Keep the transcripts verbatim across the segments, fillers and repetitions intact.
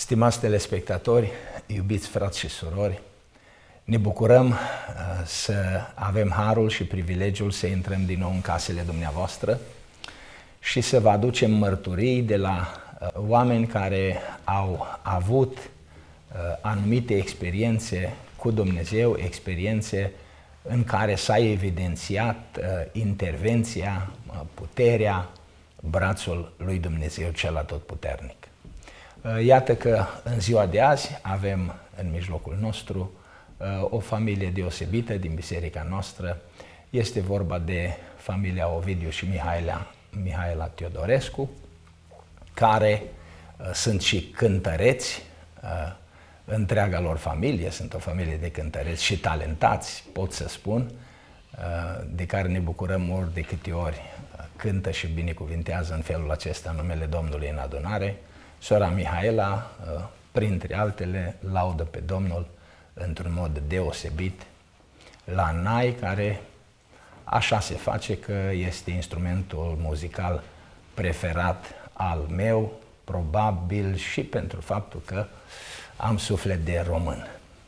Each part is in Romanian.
Stimați telespectatori, iubiți frați și surori, ne bucurăm uh, să avem harul și privilegiul să intrăm din nou în casele dumneavoastră și să vă aducem mărturii de la uh, oameni care au avut uh, anumite experiențe cu Dumnezeu, experiențe în care s-a evidențiat uh, intervenția, uh, puterea, brațul lui Dumnezeu cel atotputernic. Iată că în ziua de azi avem în mijlocul nostru o familie deosebită din biserica noastră. Este vorba de familia Ovidiu și Mihaela, Mihaela Teodorescu, care sunt și cântăreți, întreaga lor familie, sunt o familie de cântăreți și talentați, pot să spun, de care ne bucurăm ori de câte ori cântă și binecuvintează în felul acesta numele Domnului în adunare. Sora Mihaela, printre altele, laudă pe Domnul într-un mod deosebit la nai, care așa se face că este instrumentul muzical preferat al meu, probabil și pentru faptul că am suflet de român.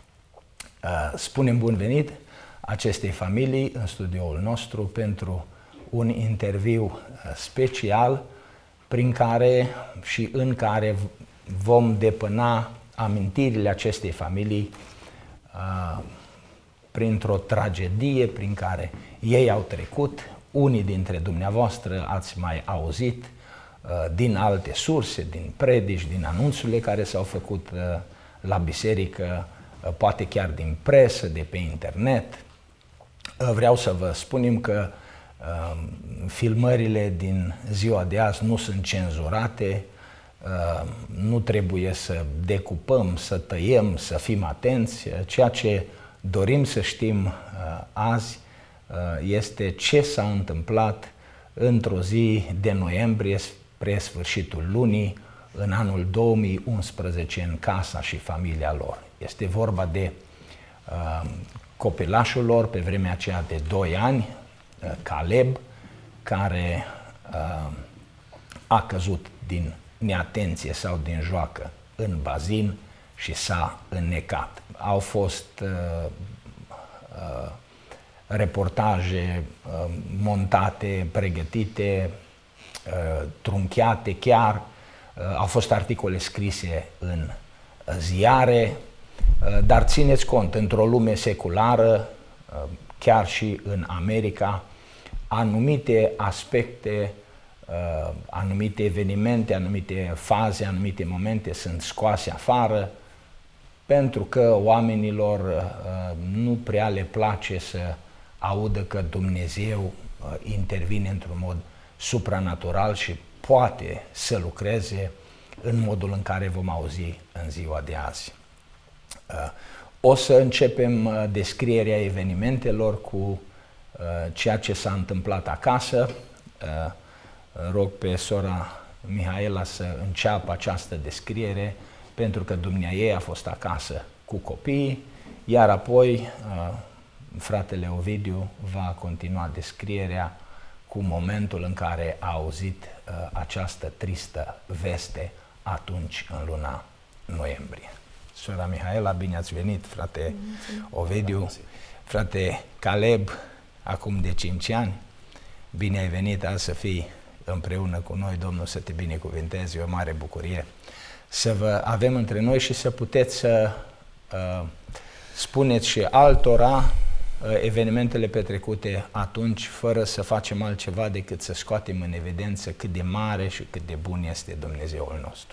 Spunem bun venit acestei familii în studioul nostru pentru un interviu special prin care și în care vom depăna amintirile acestei familii uh, printr-o tragedie prin care ei au trecut. Unii dintre dumneavoastră ați mai auzit uh, din alte surse, din predici, din anunțurile care s-au făcut uh, la biserică, uh, poate chiar din presă, de pe internet. Uh, vreau să vă spunem că Uh, filmările din ziua de azi nu sunt cenzurate, uh, nu trebuie să decupăm, să tăiem, să fim atenți. Ceea ce dorim să știm uh, azi uh, este ce s-a întâmplat într-o zi de noiembrie spre sfârșitul lunii în anul două mii unsprezece în casa și familia lor. Este vorba de uh, copilașul lor pe vremea aceea de doi ani, Caleb, care uh, a căzut din neatenție sau din joacă în bazin și s-a înnecat. Au fost uh, uh, reportaje uh, montate, pregătite, uh, trunchiate chiar, uh, au fost articole scrise în ziare, uh, dar țineți cont, într-o lume seculară, uh, chiar și în America, anumite aspecte, uh, anumite evenimente, anumite faze, anumite momente sunt scoase afară pentru că oamenilor uh, nu prea le place să audă că Dumnezeu uh, intervine într-un mod supranatural și poate să lucreze în modul în care vom auzi în ziua de azi. Uh, O să începem descrierea evenimentelor cu uh, ceea ce s-a întâmplat acasă. Uh, rog pe sora Mihaela să înceapă această descriere, pentru că dumneaei a fost acasă cu copiii, iar apoi uh, fratele Ovidiu va continua descrierea cu momentul în care a auzit uh, această tristă veste atunci în luna noiembrie. Sora Mihaela, bine ați venit, frate Ovidiu, frate Caleb, acum de cinci ani, bine ai venit azi să fii împreună cu noi, Domnul să te binecuvinteze, e o mare bucurie să vă avem între noi și să puteți să uh, spuneți și altora uh, evenimentele petrecute atunci, fără să facem altceva decât să scoatem în evidență cât de mare și cât de bun este Dumnezeul nostru.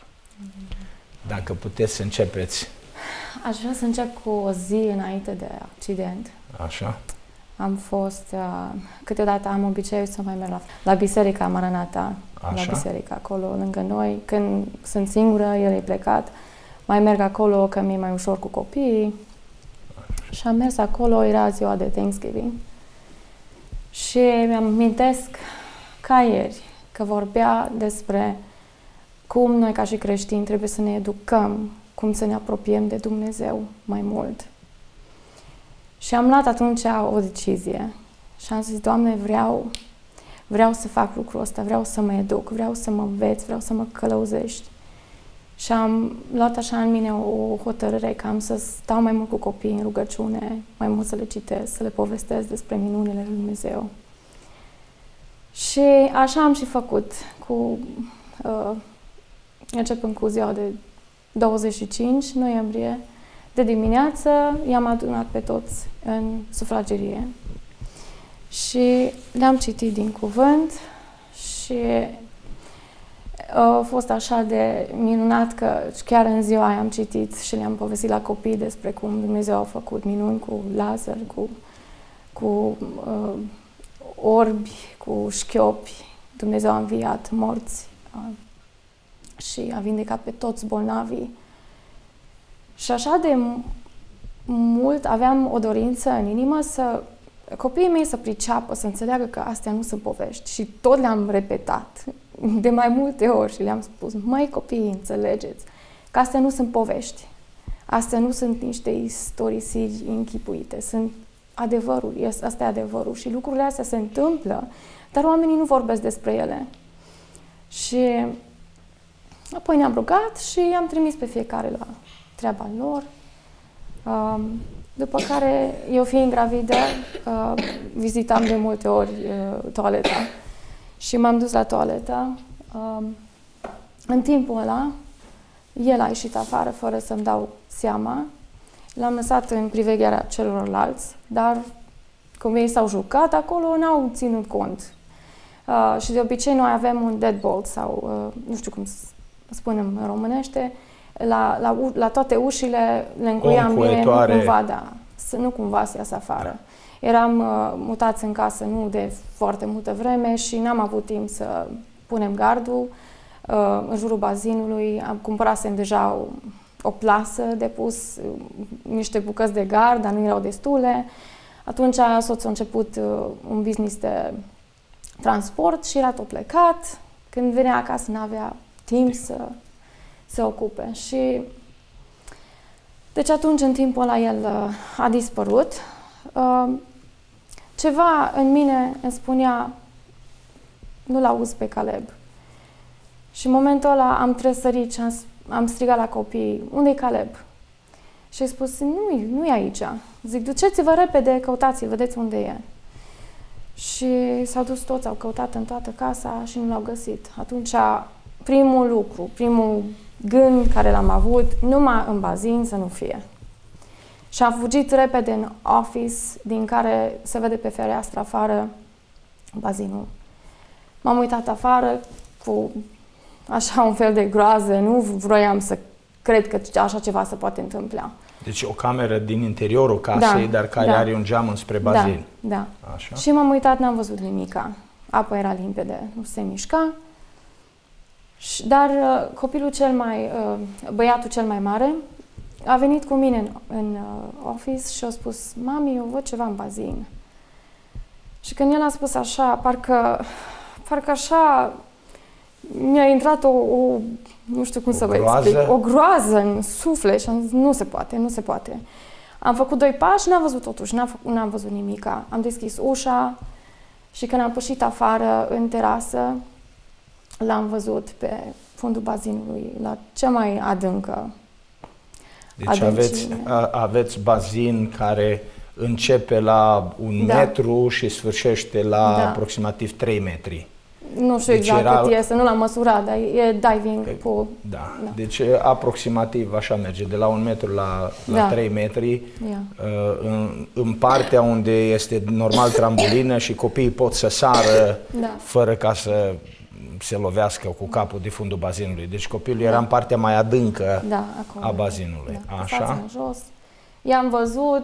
Dacă puteți să începeți. Aș vrea să încep cu o zi înainte de accident. Așa. Am fost, uh, câteodată am obiceiul să mai merg la, la biserica Maranata, Așa. la biserica acolo lângă noi. Când sunt singură, el e plecat, mai merg acolo că mi-e mai ușor cu copiii. Așa. Și am mers acolo, era ziua de Thanksgiving. Și mi-am amintesc ca ieri că vorbea despre cum noi ca și creștini trebuie să ne educăm, cum să ne apropiem de Dumnezeu mai mult. Și am luat atunci o decizie și am zis, Doamne, vreau, vreau să fac lucrul ăsta, vreau să mă educ, vreau să mă înveț, vreau să mă călăuzești. Și am luat așa în mine o hotărâre că am să stau mai mult cu copiii în rugăciune, mai mult să le citesc, să le povestesc despre minunile lui Dumnezeu. Și așa am și făcut, cu, uh, începând cu ziua de douăzeci și cinci noiembrie, de dimineață i-am adunat pe toți în sufragerie și le-am citit din cuvânt și a fost așa de minunat că chiar în ziua aia am citit și le-am povestit la copii despre cum Dumnezeu a făcut minuni cu Lazar, cu, cu uh, orbi, cu șchiopi. Dumnezeu a înviat morți uh, și a vindecat pe toți bolnavii. Și așa de mult aveam o dorință în inimă să copiii mei să priceapă, să înțeleagă că astea nu sunt povești. Și tot le-am repetat de mai multe ori și le-am spus: măi copii, înțelegeți că astea nu sunt povești. Astea nu sunt niște istorisiri închipuite, sunt adevărul, asta e adevărul. Și lucrurile astea se întâmplă, dar oamenii nu vorbesc despre ele. Și apoi ne-am rugat și i-am trimis pe fiecare la treaba lor. După care, eu fiind gravidă, vizitam de multe ori toaleta. Și m-am dus la toaletă. În timpul ăla, el a ieșit afară fără să-mi dau seama. L-am lăsat în privegherea celorlalți, dar cum ei s-au jucat acolo, n-au ținut cont. Uh, și de obicei noi avem un deadbolt sau, uh, nu știu cum spunem în românește, la, la, la toate ușile le încuiam bine, nu cumva, da, să nu cumva să iasă afară. Eram uh, mutați în casă nu de foarte multă vreme și n-am avut timp să punem gardul. Uh, în jurul bazinului am cumpărasem deja o, o plasă de pus, uh, niște bucăți de gard, dar nu erau destule. Atunci soțul a început uh, un business de transport și era tot plecat. Când venea acasă n-avea timp să se ocupe. Și deci atunci, în timpul ăla, el uh, a dispărut. Uh, ceva în mine îmi spunea: nu-l auzi pe Caleb. Și în momentul ăla am tresărit și am, am strigat la copii: unde-i Caleb? Și ai spus: nu, nu e aici. Zic: duceți-vă repede, căutați-l, vedeți unde e. Și s-au dus toți, au căutat în toată casa și nu l-au găsit. Atunci, primul lucru, primul gând care l-am avut: numai în bazin să nu fie. Și am fugit repede în office, din care se vede pe fereastră afară bazinul. M-am uitat afară cu așa un fel de groază, nu vroiam să cred că așa ceva se poate întâmpla. Deci o cameră din interiorul casei, da, dar care da. are un geam înspre bazin. Da, da. Așa. Și m-am uitat, n-am văzut nimica. Apa era limpede, nu se mișca. Dar copilul cel mai, băiatul cel mai mare, a venit cu mine în, în office și a spus: mami, eu văd ceva în bazin. Și când el a spus așa, parcă, parcă așa mi-a intrat o, o, nu știu cum o să vă explic, o groază în suflet și am zis: nu se poate, nu se poate. Am făcut doi pași, n-am văzut totuși, n-am văzut nimica. Am deschis ușa și când am pășit afară în terasă, l-am văzut pe fundul bazinului, la cea mai adâncă. Deci aveți, a, aveți bazin care începe la un da. metru și sfârșește la da. aproximativ trei metri. Nu știu deci exact era... cât este, nu l-am măsurat, dar e diving pool. Da. da, deci aproximativ așa merge, de la un metru la, la da. trei metri, yeah. în, în partea unde este normal trambulină și copiii pot să sară da. fără ca să se lovească cu capul de fundul bazinului. Deci copilul da. era în partea mai adâncă da, a bazinului. Da. Așa? În jos. I-am văzut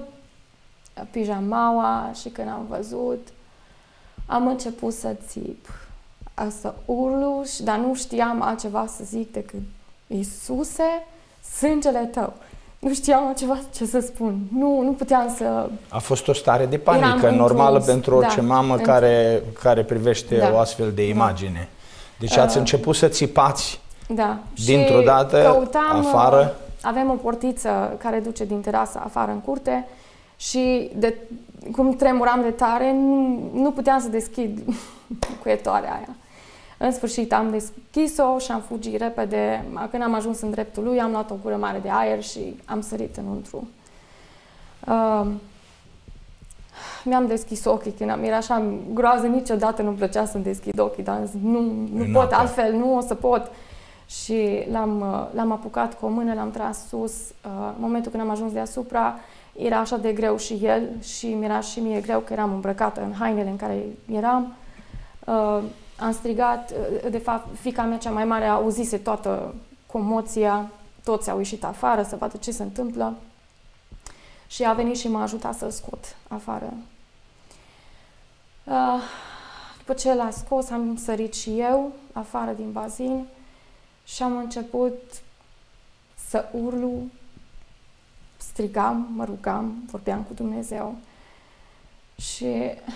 pijamaua și când am văzut, am început să țip, să urlu, dar nu știam altceva să zic decât: Iisuse, sângele tău. Nu știam altceva ce să spun. Nu, nu puteam să... A fost o stare de panică normală pentru orice da, mamă care, care privește da, o astfel de imagine. Da. Deci ați uh, început să țipați da. dintr-o dată căutam, afară? Avem o portiță care duce din terasă afară în curte și de, cum tremuram de tare, nu, nu puteam să deschid cuietoarea aia. În sfârșit am deschis-o și am fugit repede. Când am ajuns în dreptul lui, am luat o gură mare de aer și am sărit înăuntru. Uh, Mi-am deschis ochii când am, era așa groază, niciodată nu-mi plăcea să-mi deschid ochii, dar nu, nu pot altfel, nu o să pot. Și l-am apucat cu o mână, l-am tras sus. În momentul când am ajuns deasupra, era așa de greu și el și mi-era și mie greu că eram îmbrăcată în hainele în care eram. Am strigat, de fapt, fiica mea cea mai mare auzise toată comoția, toți au ieșit afară să vadă ce se întâmplă și a venit și m-a ajutat să-l scot afară. După ce l-a scos, am sărit și eu afară din bazin și am început să urlu, strigam, mă rugam, vorbeam cu Dumnezeu. Și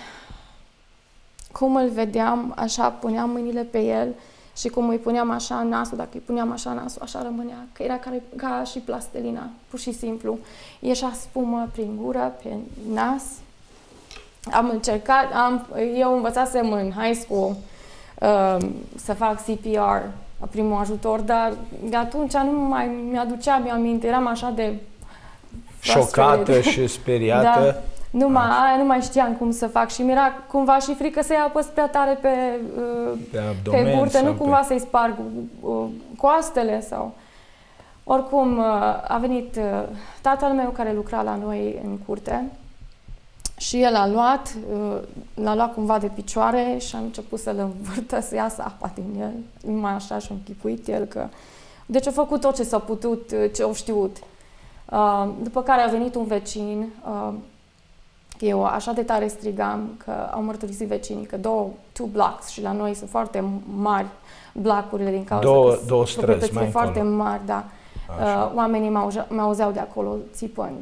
cum îl vedeam, așa puneam mâinile pe el și cum îi puneam așa nasul, dacă îi puneam așa nasul, așa rămânea, că era ca, ca și plastelina, pur și simplu. Ieșea spumă prin gură, pe nas. Am încercat, am, eu învățasem în high school uh, să fac C P R, primul ajutor, dar de atunci nu mai mi-aduceam aminte, eram așa de șocată și speriată. Da. Nu mai, aia nu mai știam cum să fac și mi-era cumva și frică să-i apăs prea tare pe, uh, pe burtă, nu cumva pe... să-i sparg uh, coastele sau... Oricum, uh, a venit uh, tatăl meu care lucra la noi în curte și el a luat, uh, l-a luat cumva de picioare și a început să-l învârtă, să iasă apa din el. Numai așa și-a închipuit el că... Deci a făcut tot ce s-a putut, ce a știut. Uh, după care a venit un vecin, uh, eu așa de tare strigam că au mărturisit vecinii că două two blocks și la noi sunt foarte mari blocurile din cauza două, că două străzi mai foarte încolo. Mari, da. Uh, oamenii m-auzeau de acolo țipând.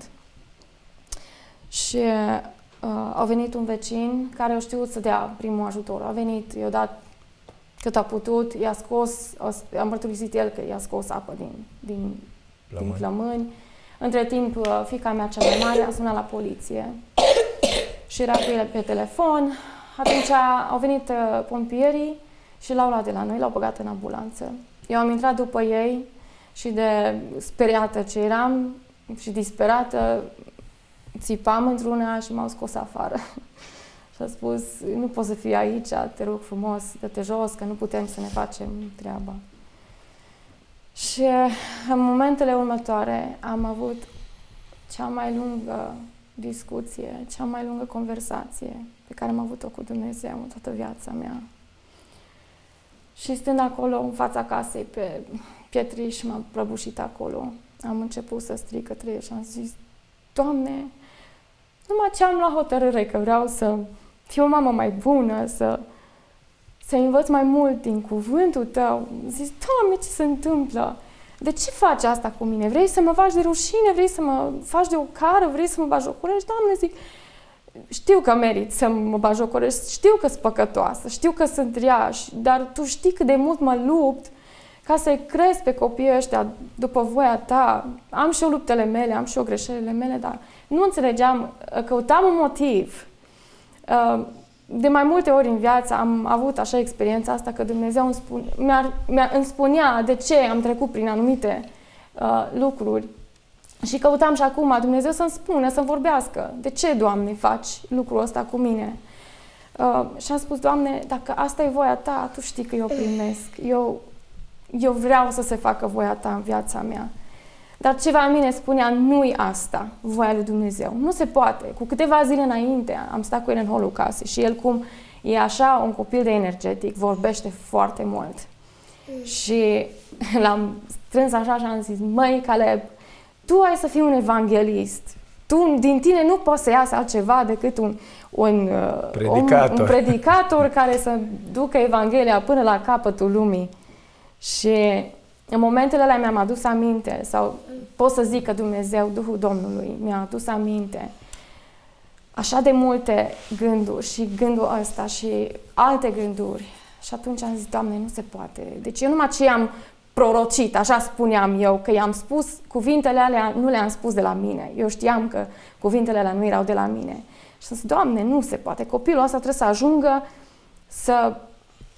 Și uh, a venit un vecin care a știut să dea primul ajutor. A venit, i-a dat cât a putut, i-a scos, a mărturisit el că i-a scos apă din, din, plămâni. din plămâni. Între timp, fiica mea cea mai mare a sunat la poliție și era cu el pe telefon. Atunci au venit pompierii și l-au luat de la noi, l-au băgat în ambulanță. Eu am intrat după ei și de speriată ce eram și disperată, țipam într-una și m-au scos afară. Și a spus, nu poți să fii aici, te rog frumos, dă-te jos, că nu putem să ne facem treaba. Și în momentele următoare am avut cea mai lungă discuție, cea mai lungă conversație pe care am avut-o cu Dumnezeu în toată viața mea. Și stând acolo în fața casei pe pietriș, m-am prăbușit acolo. Am început să strig către el și am zis, Doamne, numai ce am luat hotărâre că vreau să fiu o mamă mai bună, să, să învăț mai mult din cuvântul Tău. Zis, Doamne, ce se întâmplă? De ce faci asta cu mine? Vrei să mă faci de rușine? Vrei să mă faci de ocară? Vrei să mă bajocorești? Doamne, zic, știu că merit să mă bajocorești, știu că sunt păcătoasă, știu că sunt rea, dar Tu știi cât de mult mă lupt ca să-i cresc pe copiii ăștia după voia Ta. Am și eu luptele mele, am și eu greșelile mele, dar nu înțelegeam, căutam un motiv. De mai multe ori în viață am avut așa experiența asta că Dumnezeu îmi, spune, mi-ar, mi-ar, îmi spunea de ce am trecut prin anumite uh, lucruri. Și căutam și acum Dumnezeu să-mi spună, să-mi vorbească. De ce, Doamne, faci lucrul ăsta cu mine? Uh, și am spus, Doamne, dacă asta e voia Ta, Tu știi că eu primesc. Eu, eu vreau să se facă voia Ta în viața mea. Dar ceva în mine spunea, nu-i asta, voia lui Dumnezeu. Nu se poate. Cu câteva zile înainte am stat cu el în holul casei și el, cum e așa un copil de energetic, vorbește foarte mult. Mm. Și l-am strâns așa și am zis, măi, Caleb, tu ai să fii un evanghelist. Tu, din tine nu poți să iasă altceva decât un, un, predicator. un, un predicator care să ducă Evanghelia până la capătul lumii. Și în momentele alea mi-am adus aminte, sau pot să zic că Dumnezeu, Duhul Domnului, mi-a adus aminte așa de multe gânduri și gândul ăsta și alte gânduri. Și atunci am zis, Doamne, nu se poate. Deci eu numai ce am prorocit, așa spuneam eu, că i-am spus, cuvintele alea nu le-am spus de la mine. Eu știam că cuvintele alea nu erau de la mine. Și am zis, Doamne, nu se poate. Copilul ăsta trebuie să ajungă să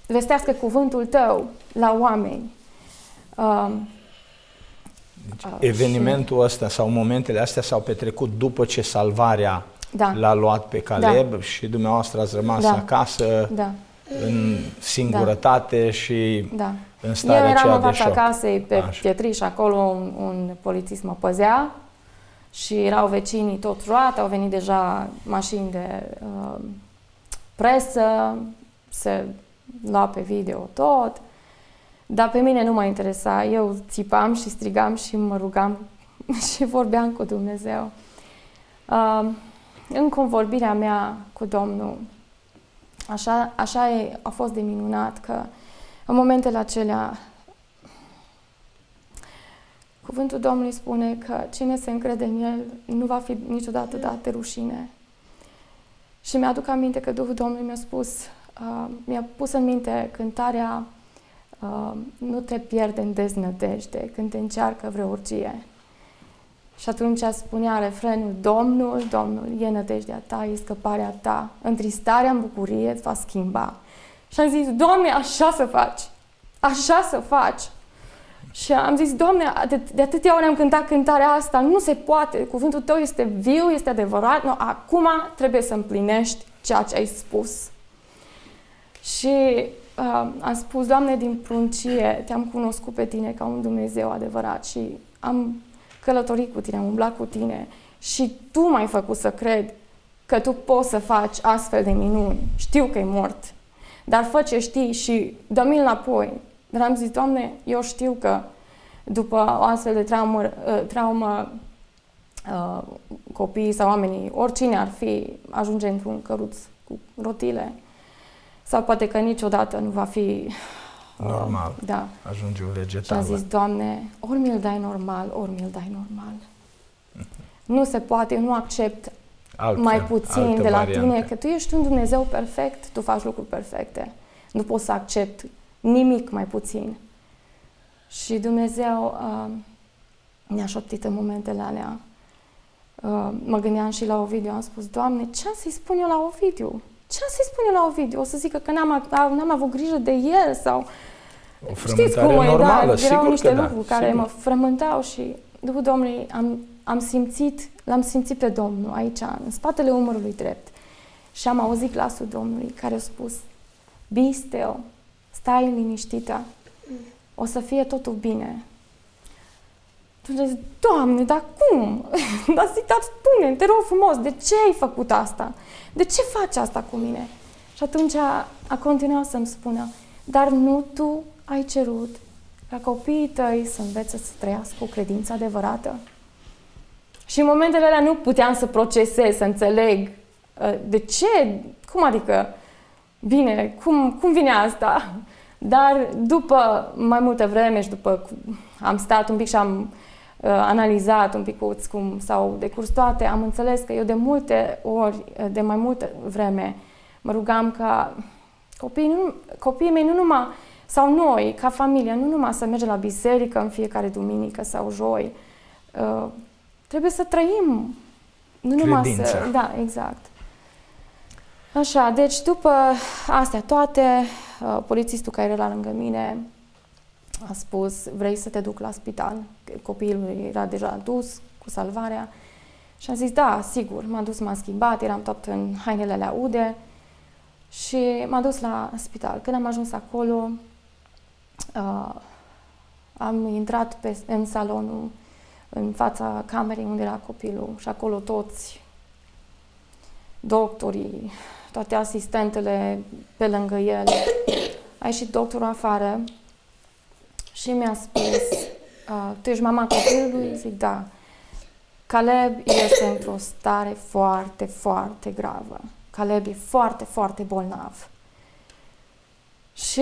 vestească cuvântul tău la oameni. Uh, deci, uh, evenimentul și... ăsta sau momentele astea s-au petrecut după ce salvarea da. l-a luat pe Caleb da. și dumneavoastră ați rămas da. acasă da. în singurătate da. și da. în starea aceea de șoc. Eu eram în fața casei pe Așa. pietriș, acolo un, un polițist mă păzea și erau vecinii tot roat, au venit deja mașini de uh, presă, se lua pe video tot, dar pe mine nu mă interesa. Eu țipam și strigam și mă rugam și vorbeam cu Dumnezeu. Uh, în convorbirea mea cu Domnul, așa, așa e, a fost de minunat că în momentele acelea cuvântul Domnului spune că cine se încrede în El nu va fi niciodată dat de rușine. Și mi-aduc aminte că Duhul Domnului mi-a spus, uh, mi-a pus în minte cântarea uh, nu te pierde în deznădejde când te încearcă vreo urgie. Și atunci spunea refrenul, Domnul, Domnul, e nădejdea ta, e scăparea ta, întristarea în bucurie îți va schimba. Și am zis, Doamne, așa să faci, așa să faci. Și am zis, Doamne, de, de atâtea ori am cântat cântarea asta, nu se poate, cuvântul Tău este viu, este adevărat, no, acum trebuie să împlinești ceea ce ai spus. Și uh, am spus, Doamne, din pruncie Te-am cunoscut pe Tine ca un Dumnezeu adevărat și am călătorit cu Tine, am umblat cu Tine și Tu m-ai făcut să cred că Tu poți să faci astfel de minuni. Știu că e mort, dar fă ce știi și dă-mi înapoi. Dar am zis, Doamne, eu știu că după o astfel de traumă, traumă uh, copiii sau oamenii, oricine ar fi, ajunge într-un căruț cu rotile. Sau poate că niciodată nu va fi... Uh, normal. Da. Ajunge un vegetal. Și am zis, Doamne, ori mi-l dai normal, ori mi-l dai normal. Uh-huh. Nu se poate, eu nu accept Alte, mai puțin de la variante. Tine, că Tu ești un Dumnezeu perfect, Tu faci lucruri perfecte. Nu pot să accept nimic mai puțin. Și Dumnezeu uh, ne-a șoptit în momentele alea. Uh, mă gândeam și la Ovidiu, am spus, Doamne, ce am să-i spun eu la Ovidiu? Ce am să-i spun eu la Ovidiu? O să zică că n-am, n-am avut grijă de el sau... O știți cum e, normală, da, erau niște da, lucruri care sigur. mă frământau și Duhul Domnului am, am simțit, l-am simțit pe Domnul aici, în spatele umărului drept. Și am auzit glasul Domnului care a spus, be still, stai liniștită, o să fie totul bine. Atunci zic, Doamne, dar cum? Dar zic, dar spune, te rog frumos, de ce ai făcut asta? De ce faci asta cu mine? Și atunci a, a continuat să-mi spună, dar nu tu ai cerut ca copiii tăi să învețe să trăiască o credință adevărată? Și în momentele alea nu puteam să procesez, să înțeleg de ce, cum adică, bine, cum, cum vine asta? Dar după mai multă vreme și după am stat un pic și am uh, analizat un picuț cum s-au decurs toate, am înțeles că eu de multe ori, de mai multă vreme, mă rugam ca copiii, nu, copiii mei nu numai, sau noi, ca familie, nu numai să mergem la biserică în fiecare duminică sau joi, uh, trebuie să trăim, nu numai să... Da, exact. Așa, deci după astea toate, uh, polițistul care era lângă mine a spus, vrei să te duc la spital? Copilul era deja dus cu salvarea și am zis, da, sigur, m-am dus, m-am schimbat, eram tot în hainele alea ude și m-am dus la spital. Când am ajuns acolo, uh, am intrat pe, în salonul, în fața camerei unde era copilul și acolo toți doctorii, toate asistentele pe lângă el. A ieșit doctorul afară și mi-a spus, tu ești mama copilului? Zic, da. Caleb este într-o stare foarte, foarte gravă. Caleb e foarte, foarte bolnav. Și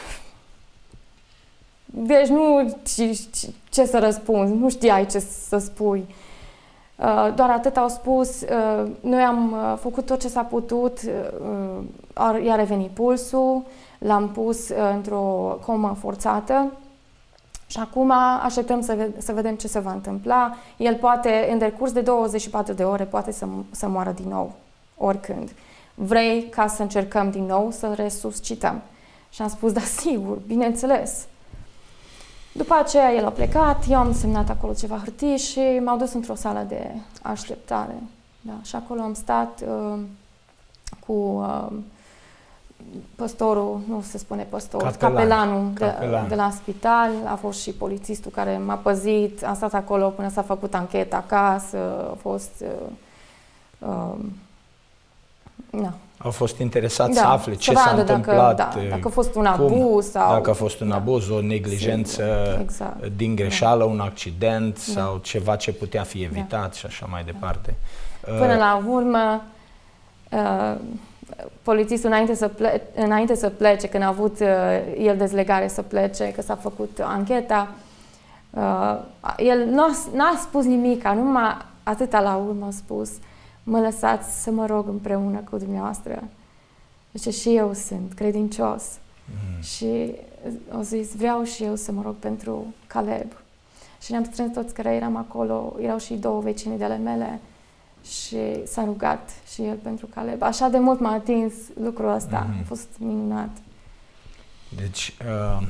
deci nu ce să răspunzi, nu știai ce să spui. Doar atât au spus, noi am făcut tot ce s-a putut, i-a revenit pulsul, l-am pus într-o comă forțată și acum așteptăm să, ve să vedem ce se va întâmpla. El poate, în decurs de douăzeci și patru de ore, poate să, să moară din nou, oricând. Vrei ca să încercăm din nou să resuscităm? Și am spus, da, sigur, bineînțeles. După aceea el a plecat, eu am semnat acolo ceva hârtii și m-au dus într-o sală de așteptare. Da, și acolo am stat uh, cu uh, păstorul, nu se spune păstor, Capelan. capelanul de, Capelan. de la spital, a fost și polițistul care m-a păzit, am stat acolo până s-a făcut ancheta acasă, a fost... Uh, uh, na. Au fost interesați Da, să afle să ce s-a vadă dacă- întâmplat, da, dacă a fost un cum, abuz sau- dacă a fost un da. abuz, o neglijență Sigur, exact. din greșeală, un accident Da. sau ceva ce putea fi evitat și așa mai departe. Până la urmă, uh, polițistul înainte să, ple- înainte să plece, când a avut uh, el dezlegare să plece, că s-a făcut ancheta, uh, el n-a, n-a spus nimic, numai atâta la urmă a spus, mă lăsați să mă rog împreună cu dumneavoastră. Deci și eu sunt credincios. Mm. Și au zis, vreau și eu să mă rog pentru Caleb. Și ne-am strâns toți care eram acolo, erau și două vecine de ale mele și s-a rugat și el pentru Caleb. Așa de mult m-a atins lucrul ăsta, mm-hmm. a fost minunat. Deci, uh,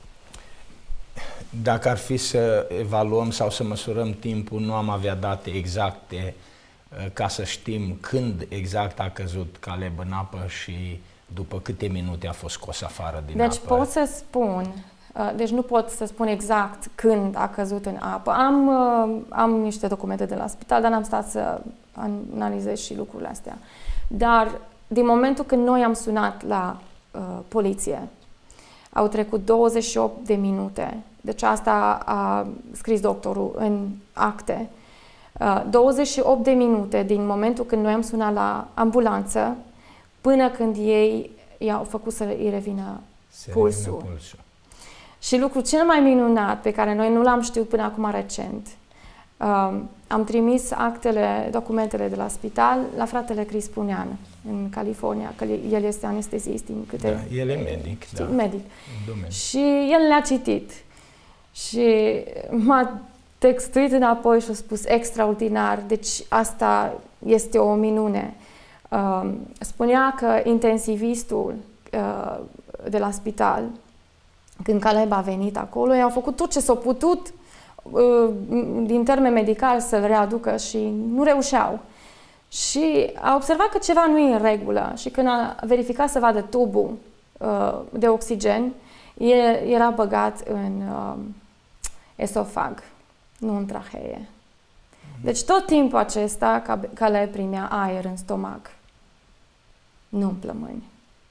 dacă ar fi să evaluăm sau să măsurăm timpul, nu am avea date exacte uh, ca să știm când exact a căzut Caleb în apă și după câte minute a fost scos afară din Deci apă. pot să spun, uh, deci nu pot să spun exact când a căzut în apă. Am, uh, am niște documente de la spital, dar n-am stat să analizez și lucrurile astea. Dar din momentul când noi am sunat la uh, poliție, au trecut douăzeci și opt de minute. Deci asta a scris doctorul în acte. Uh, douăzeci și opt de minute din momentul când noi am sunat la ambulanță până când ei i-au făcut să îi revină Se pulsul. revină pulsul. Și lucrul cel mai minunat pe care noi nu l-am știut până acum recent, uh, am trimis actele, documentele de la spital la fratele Chris Punean în California, că el este anestezist din câte... Da, el e medic, știi, da, medic. în domeniu. Și el le-a citit și m-a textuit înapoi și a spus extraordinar, deci asta este o minune. Uh, spunea că intensivistul uh, de la spital, când Caleb a venit acolo, i-au făcut tot ce s-a putut uh, din termen medical să-l readucă și nu reușeau. Și a observat că ceva nu e în regulă și când a verificat să vadă tubul uh, de oxigen, e, era băgat în uh, esofag, nu în trahee. Deci tot timpul acesta Caleb primea aer în stomac, nu în plămâni.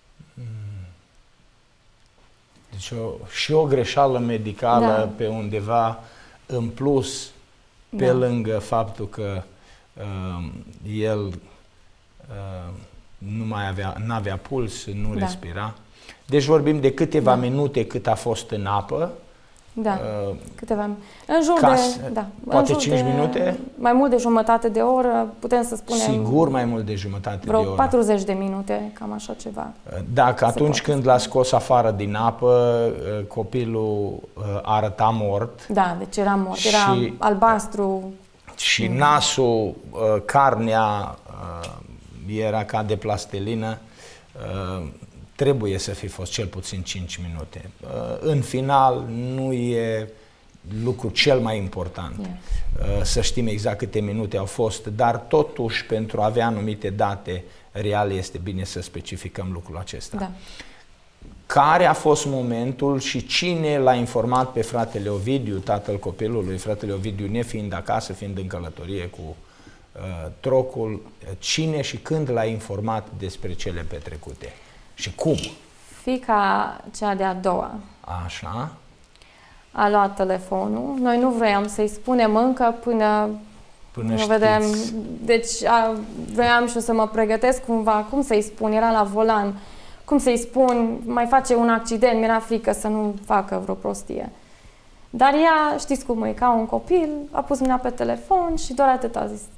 Deci o, și o greșeală medicală Da. pe undeva în plus, pe Da. lângă faptul că uh, el uh, nu mai avea, n-avea puls, nu Da. respira. Deci vorbim de câteva Da. minute cât a fost în apă. Da, Uh, câteva în jur ca de, să- da, poate în jur cinci de minute? Mai mult de jumătate de oră, putem să spunem. Sigur mai mult de jumătate vreo de oră. patruzeci de minute, cam așa ceva. Dacă atunci poate când l-a scos afară din apă, uh, copilul uh, arăta mort Da, deci era mort, era Și- albastru. și nasul, uh, carnea uh, era ca de plastelină, uh, trebuie să fi fost cel puțin cinci minute. Uh, în final, nu e lucru cel mai important Yeah. uh, să știm exact câte minute au fost, dar totuși, pentru a avea anumite date reale, este bine să specificăm lucrul acesta. Da. Care a fost momentul și cine l-a informat pe fratele Ovidiu, tatăl copilului, fratele Ovidiu nefiind acasă, fiind în călătorie cu uh, trocul, cine și când l-a informat despre cele petrecute? Și cum? Fiica cea de-a doua Așa? a luat telefonul. Noi nu vroiam să-i spunem încă până, Până nu știți. vedem. Deci a, vroiam și eu să mă pregătesc cumva, cum să-i spun, era la volan, cum să-i spun, mai face un accident, mi-era frică să nu facă vreo prostie. Dar ea, știți cum e, ca un copil, a pus mâna pe telefon și doar atât a zis.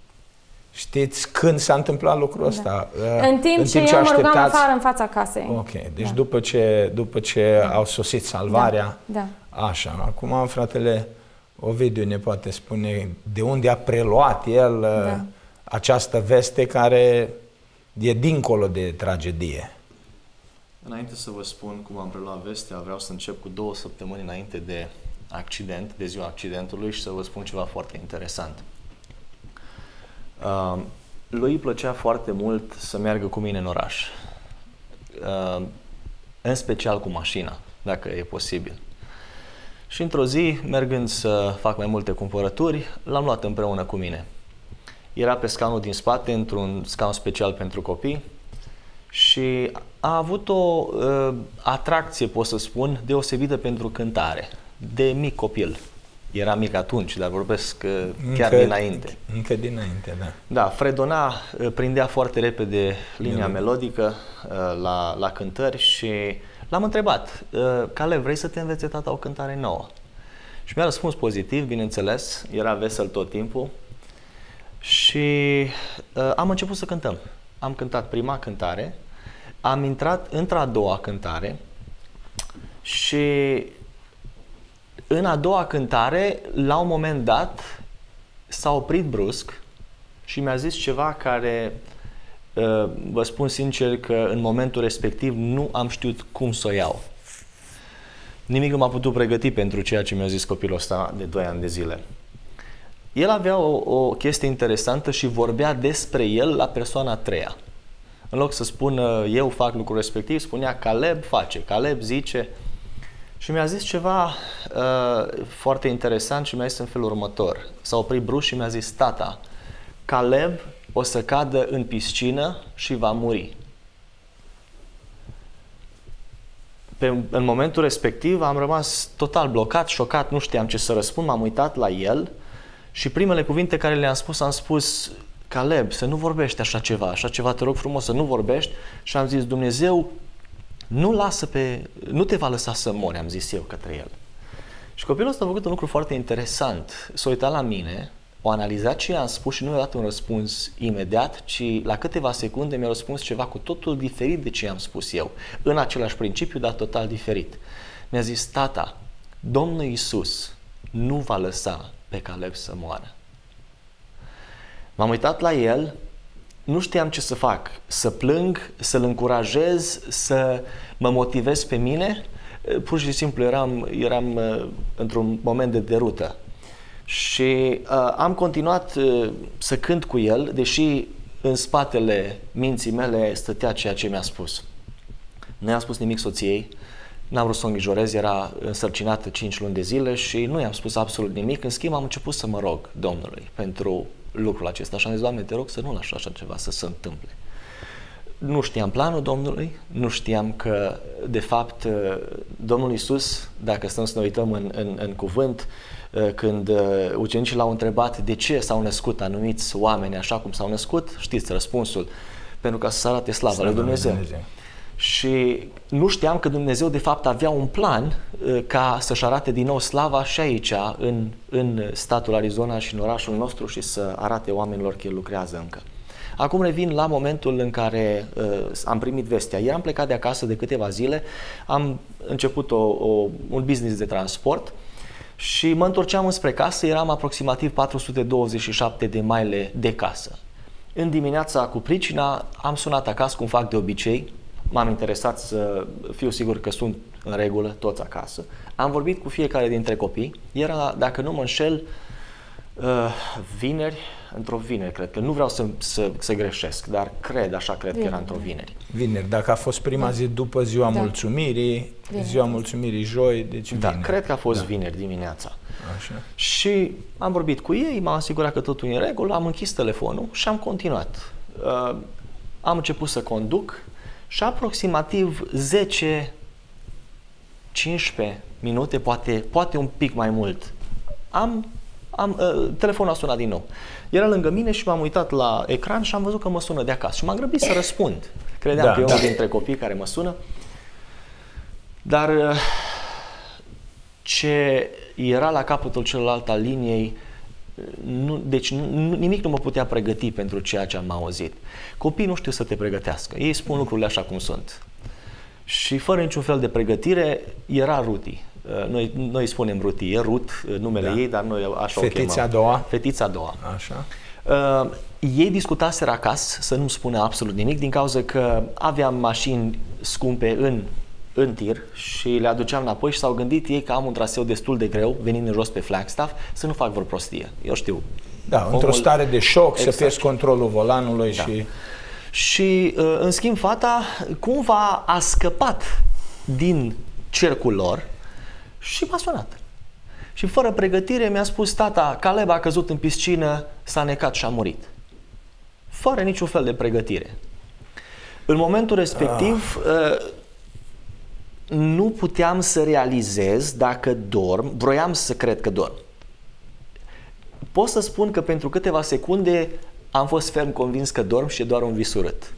Știți când s-a întâmplat lucrul ăsta? Da. În timp, în ce, ce eu mă rugam afară în fața casei. Ok, deci Da. după ce, după ce Da. au sosit salvarea, Da, da. așa, acum fratele Ovidiu ne poate spune de unde a preluat el Da. această veste care e dincolo de tragedie. Înainte să vă spun cum am preluat vestea, vreau să încep cu două săptămâni înainte de accident, de ziua accidentului, și să vă spun ceva foarte interesant. Uh, lui îi plăcea foarte mult să meargă cu mine în oraș, uh, în special cu mașina, dacă e posibil. Și într-o zi, mergând să fac mai multe cumpărături, l-am luat împreună cu mine. Era pe scaunul din spate, într-un scaun special pentru copii, și a avut o uh, atracție, pot să spun, deosebită pentru cântare, de mic copil. Era mic atunci, dar vorbesc uh, chiar încă, dinainte. Încă dinainte, da. Da, fredona, uh, prindea foarte repede linia Melo. melodică uh, la, la cântări și l-am întrebat, uh, Caleb, vrei să te învețe tata o cântare nouă? Și mi-a răspuns pozitiv, bineînțeles, era vesel tot timpul și uh, am început să cântăm. Am cântat prima cântare, am intrat într-a doua cântare și în a doua cântare, la un moment dat, s-a oprit brusc și mi-a zis ceva care, vă spun sincer că în momentul respectiv nu am știut cum să o iau. Nimic nu m-a putut pregăti pentru ceea ce mi-a zis copilul ăsta de doi ani de zile. El avea o, o chestie interesantă și vorbea despre el la persoana a treia. În loc să spună eu fac lucrul respectiv, spunea Caleb face, Caleb zice. Și mi-a zis ceva uh, foarte interesant și mi-a zis în felul următor. S-a oprit brusc și mi-a zis, tata, Caleb o să cadă în piscină și va muri. Pe, în momentul respectiv am rămas total blocat, șocat, nu știam ce să răspund, m-am uitat la el și primele cuvinte care le-am spus, am spus, Caleb, să nu vorbești așa ceva, așa ceva, te rog frumos, să nu vorbești. Și am zis, Dumnezeu nu, lasă pe, nu te va lăsa să mori, am zis eu către el. Și copilul ăsta a făcut un lucru foarte interesant. S-a uitat la mine, o analizat ce i-am spus și nu mi-a dat un răspuns imediat, ci la câteva secunde mi-a răspuns ceva cu totul diferit de ce i-am spus eu. În același principiu, dar total diferit. Mi-a zis, tata, Domnul Iisus nu va lăsa pe Caleb să moară. M-am uitat la el, nu știam ce să fac, să plâng, să-l încurajez, să mă motivez pe mine. Pur și simplu eram, eram uh, într-un moment de derută. Și uh, am continuat uh, să cânt cu el, deși în spatele minții mele stătea ceea ce mi-a spus. Nu i-am spus nimic soției, n-am vrut să o îngrijorez, era însărcinată cinci luni de zile și nu i-am spus absolut nimic. În schimb, am început să mă rog Domnului pentru lucrul acesta. Și am zis, Doamne, te rog să nu lași așa ceva să se întâmple. Nu știam planul Domnului, nu știam că, de fapt, Domnul Iisus, dacă stăm să ne uităm în, în, în cuvânt, când ucenicii l-au întrebat de ce s-au născut anumiți oameni așa cum s-au născut, știți răspunsul, pentru ca să se arate slava lui Dumnezeu. Dumnezeu. Și nu știam că Dumnezeu de fapt avea un plan ca să-și arate din nou slava și aici, în, în statul Arizona și în orașul nostru și să arate oamenilor că El lucrează încă. Acum revin la momentul în care uh, am primit vestea. Eram plecat de acasă de câteva zile, am început o, o, un business de transport și mă întorceam înspre casă, eram aproximativ patru sute douăzeci și șapte de mile de casă. În dimineața cu pricina am sunat acasă, cum fac de obicei, m-am interesat să fiu sigur că sunt în regulă toți acasă. Am vorbit cu fiecare dintre copii, era, dacă nu mă înșel, uh, vineri, într-o vineri, cred că. Nu vreau să, să, să greșesc, dar cred, așa cred vineri. Că era într-o vineri. Vineri, dacă a fost prima da. zi după ziua da. mulțumirii, vineri. ziua mulțumirii joi, deci Da, vineri. cred că a fost da. vineri dimineața. Așa. Și am vorbit cu ei, m-am asigurat că totul e în regulă, am închis telefonul și am continuat. Uh, am început să conduc și aproximativ zece cincisprezece minute, poate, poate un pic mai mult, am, am, uh, telefonul a sunat din nou. Era lângă mine și m-am uitat la ecran și am văzut că mă sună de acasă și m-am grăbit să răspund. Credeam da, că e unul da. dintre copii care mă sună. Dar uh, ce era la capătul celălalt al liniei, nu, deci nu, nimic nu mă putea pregăti pentru ceea ce am auzit. Copiii nu știu să te pregătească. Ei spun lucrurile așa cum sunt. Și fără niciun fel de pregătire era Ruti. Noi, noi spunem Ruti, e Rut numele da. ei, dar noi așa Fetița o chemăm. a doua. Fetița a doua. Așa. Uh, ei discutaseră acasă să nu spună absolut nimic din cauza că aveam mașini scumpe în, în tir și le aduceam înapoi și s-au gândit ei că am un traseu destul de greu venind în jos pe Flagstaff să nu fac vreo prostie. Eu știu. Da, omul... într-o stare de șoc, exact. Să pierzi controlul volanului da. și... Și în schimb fata cumva a scăpat din cercul lor și m-a sunat. Și fără pregătire mi-a spus: tata, Caleb a căzut în piscină, s-a necat și a murit. Fără niciun fel de pregătire. În momentul respectiv ah. nu puteam să realizez dacă dorm, vroiam să cred că dorm. Pot să spun că pentru câteva secunde am fost ferm convins că dorm și e doar un vis urât.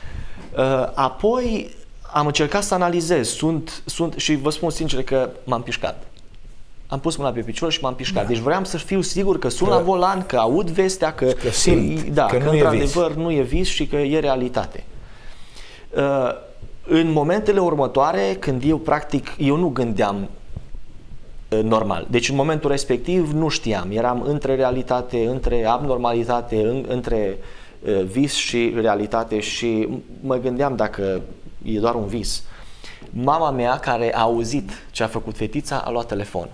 Apoi am încercat să analizez, sunt, sunt, și vă spun sincer că m-am pișcat. Am pus mâna pe picior și m-am pișcat. Da. Deci vreau să fiu sigur că sunt că, la volan, că aud vestea, că, că, simt, da, că, că nu într-adevăr nu e vis și că e realitate. Uh, în momentele următoare, când eu practic, eu nu gândeam uh, normal. Deci în momentul respectiv nu știam. Eram între realitate, între abnormalitate, în, între uh, vis și realitate și mă gândeam dacă e doar un vis. Mama mea, care a auzit ce a făcut fetița, a luat telefonul.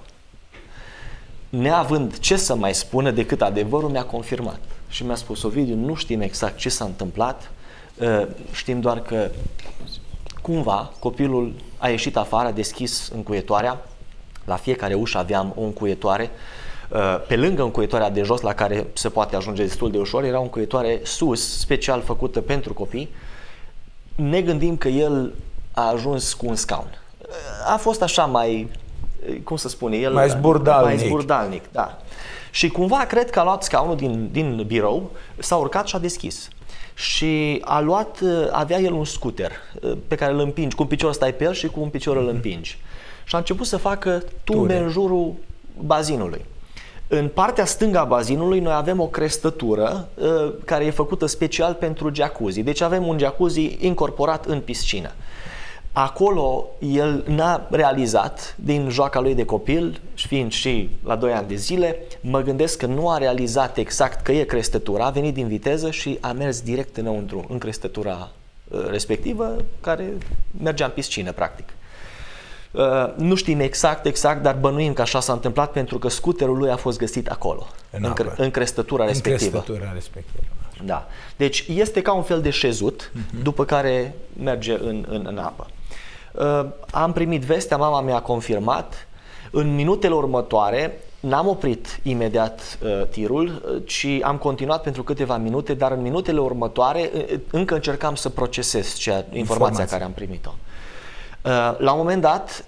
Neavând ce să mai spună decât adevărul, mi-a confirmat. Și mi-a spus: Ovidiu, nu știm exact ce s-a întâmplat, știm doar că cumva copilul a ieșit afară, a deschis încuietoarea, la fiecare ușă aveam o încuietoare, pe lângă încuietoarea de jos, la care se poate ajunge destul de ușor, era o încuietoare sus, special făcută pentru copii. Ne gândim că el a ajuns cu un scaun. A fost așa mai, cum să spune, el mai zburdalnic. Mai zburdalnic, da. Și cumva cred că a luat scaunul din, din birou, s-a urcat și a deschis. Și a luat, avea el un scooter pe care îl împingi, cu un picior stai pe el și cu un picior îl împingi. Și a început să facă tumbe în jurul bazinului. În partea stângă a bazinului noi avem o crestătură uh, care e făcută special pentru jacuzzi. Deci avem un jacuzzi incorporat în piscină. Acolo el n-a realizat, din joaca lui de copil, fiind și la doi ani de zile, mă gândesc că nu a realizat exact că e crestătura, a venit din viteză și a mers direct înăuntru, în crestătura uh, respectivă, care mergea în piscină, practic. Uh, nu știm exact, exact, dar bănuim că așa s-a întâmplat pentru că scuterul lui a fost găsit acolo, în, în, cre- în crestătura respectivă. În crestătura respectivă. Da. Deci este ca un fel de șezut, uh-huh. după care merge în, în, în apă. Uh, am primit vestea, mama mi-a confirmat. În minutele următoare n-am oprit imediat uh, tirul, ci am continuat pentru câteva minute, dar în minutele următoare uh, încă încercam să procesez cea, informația, informația care am primit-o. La un moment dat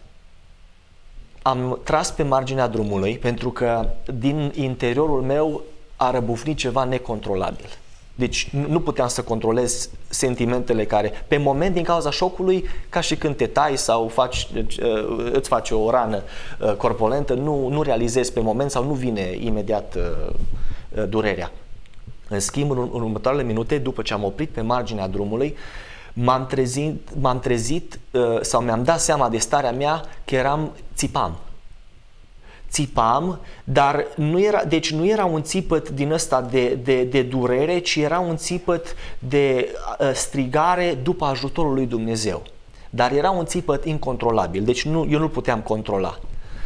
am tras pe marginea drumului pentru că din interiorul meu a răbufnit ceva necontrolabil. Deci nu puteam să controlez sentimentele care, pe moment, din cauza șocului, ca și când te tai sau faci, îți faci o rană corpulentă, nu, nu realizezi pe moment sau nu vine imediat durerea. În schimb, în următoarele minute, după ce am oprit pe marginea drumului, M-am trezit, m-am trezit uh, sau mi-am dat seama de starea mea că eram, țipam. Țipam, dar nu era, deci nu era un țipăt din ăsta de, de, de durere, ci era un țipăt de uh, strigare după ajutorul lui Dumnezeu. Dar era un țipăt incontrolabil, deci nu, eu nu puteam controla.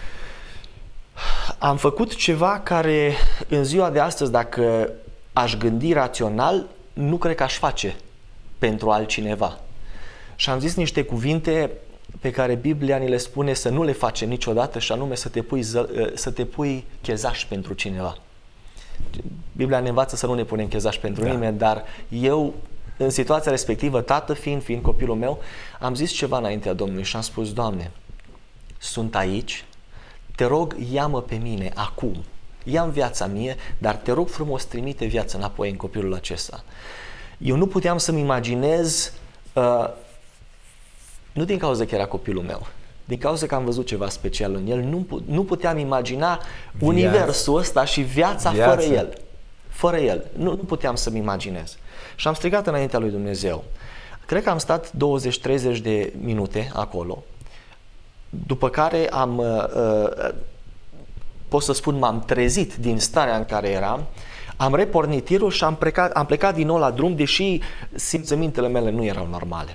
Am făcut ceva care în ziua de astăzi, dacă aș gândi rațional, nu cred că aș face pentru altcineva. Și am zis niște cuvinte pe care Biblia ni le spune să nu le facem niciodată, și anume să te pui, să te pui chezaș pentru cineva. Biblia ne învață să nu ne punem chezaș pentru da. nimeni, dar eu, în situația respectivă, tată fiind, fiind copilul meu, am zis ceva înaintea Domnului și am spus: Doamne, sunt aici, te rog, ia-mă pe mine acum, ia-mi viața mie, dar te rog frumos, trimite viața înapoi în copilul acesta. Eu nu puteam să-mi imaginez, uh, nu din cauza că era copilul meu, din cauza că am văzut ceva special în el, nu, nu puteam imagina viața. Universul ăsta și viața, viața. fără el. Fără el. Nu, nu puteam să-mi imaginez. Și am strigat înaintea lui Dumnezeu. Cred că am stat douăzeci treizeci de minute acolo, după care am, uh, uh, pot să spun, m-am trezit din starea în care eram. Am repornit tirul și am plecat, am plecat din nou la drum, deși simțămintele mele nu erau normale.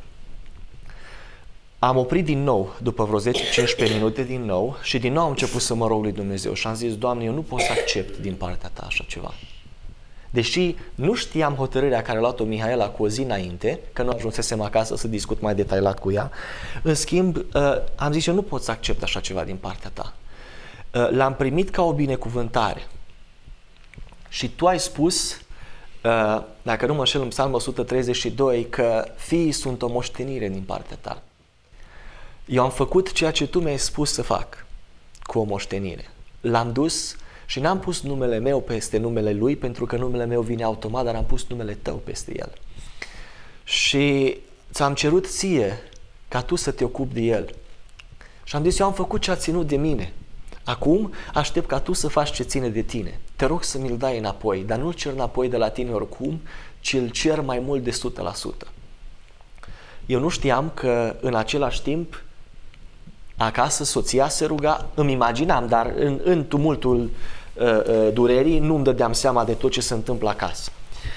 Am oprit din nou, după vreo zece cincisprezece minute din nou și din nou am început să mă rog lui Dumnezeu și am zis, Doamne, eu nu pot să accept din partea Ta așa ceva. Deși nu știam hotărârea care a luat-o Mihaela cu o zi înainte, că nu ajunsesem acasă să discut mai detaliat cu ea, în schimb, am zis, eu nu pot să accept așa ceva din partea Ta. L-am primit ca o binecuvântare. Și Tu ai spus, dacă nu mă înșel, în Psalmul o sută treizeci și doi, că fiii sunt o moștenire din partea Ta. Eu am făcut ceea ce Tu mi-ai spus să fac cu o moștenire. L-am dus și n-am pus numele meu peste numele lui, pentru că numele meu vine automat, dar am pus numele Tău peste el. Și ți-am cerut Ție ca Tu să te ocupi de el. Și am zis, eu am făcut ce a ținut de mine. Acum aștept ca Tu să faci ce ține de Tine. Te rog să mi-l dai înapoi, dar nu-l cer înapoi de la Tine oricum, ci îl cer mai mult de o sută la sută. Eu nu știam că în același timp acasă soția se ruga, îmi imaginam, dar în, în tumultul uh, uh, durerii nu îmi dădeam seama de tot ce se întâmplă acasă.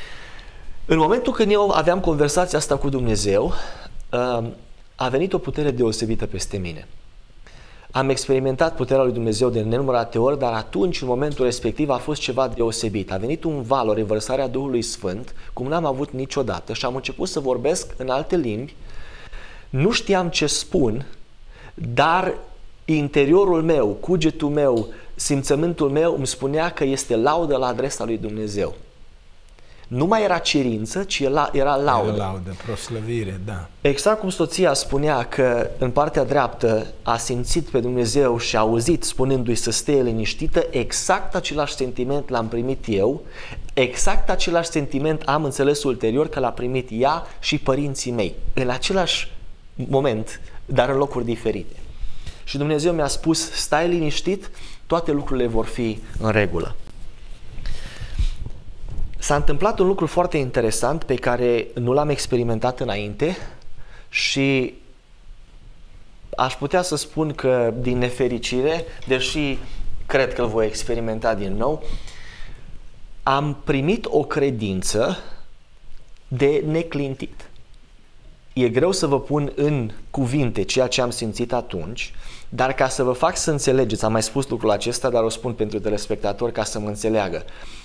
În momentul când eu aveam conversația asta cu Dumnezeu, uh, a venit o putere deosebită peste mine. Am experimentat puterea lui Dumnezeu de nenumărate ori, dar atunci, în momentul respectiv, a fost ceva deosebit. A venit un val, o revărsare a Duhului Sfânt, cum n-am avut niciodată, și am început să vorbesc în alte limbi. Nu știam ce spun, dar interiorul meu, cugetul meu, simțământul meu îmi spunea că este laudă la adresa lui Dumnezeu. Nu mai era cerință, ci era, era laudă. Era laudă, proslăvire, da. Exact cum soția spunea că în partea dreaptă a simțit pe Dumnezeu și a auzit spunându-i să stea liniștită, exact același sentiment l-am primit eu, exact același sentiment am înțeles ulterior că l-a primit ea și părinții mei. În același moment, dar în locuri diferite. Și Dumnezeu mi-a spus, stai liniștit, toate lucrurile vor fi în regulă. S-a întâmplat un lucru foarte interesant pe care nu l-am experimentat înainte și aș putea să spun că din nefericire, deși cred că îl voi experimenta din nou, am primit o credință de neclintit. E greu să vă pun în cuvinte ceea ce am simțit atunci, dar ca să vă fac să înțelegeți, am mai spus lucrul acesta, dar o spun pentru telespectatori ca să mă înțeleagă.